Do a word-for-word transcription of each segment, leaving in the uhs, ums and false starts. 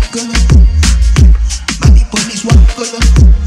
color. Body police one color.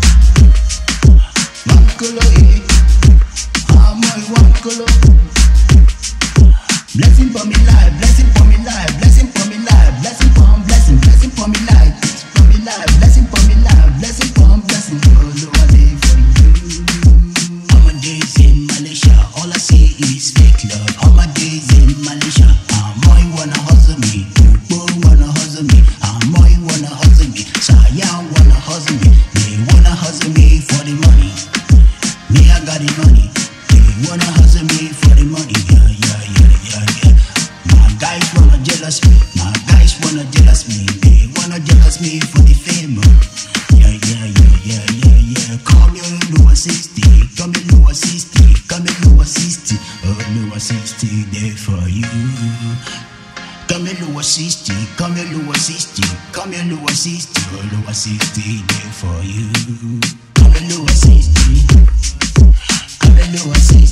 One color, eh. I'm my one color. Blessing for me life, blessing for me life, blessing for me life, blessing for me blessing, blessing for me life, for me life, blessing for me life, blessing for me blessing. All I live for you. All my days in Malaysia, all I see is fake love. All my days in Malaysia, I'm all you wanna hustle me, people wanna hustle me, I'm all you wanna hustle me, Saya wanna hustle me, they wanna hustle me for the money. Me I got the money, they wanna hustle me for the money. Yeah, yeah, yeah, yeah, yeah. My guys wanna jealous me, my guys wanna jealous me, they wanna jealous me for the fame. Yeah, yeah, yeah, yeah, yeah, yeah. Come here, lower sixty, come here, lower sixty, come here, lower sixty, oh, lower sixty, there for you. Come here, lower sixty, come here, lower sixty, come here, lower sixty, oh, lower sixty, there for you. Come here, lower sixty, come here, lower sixty.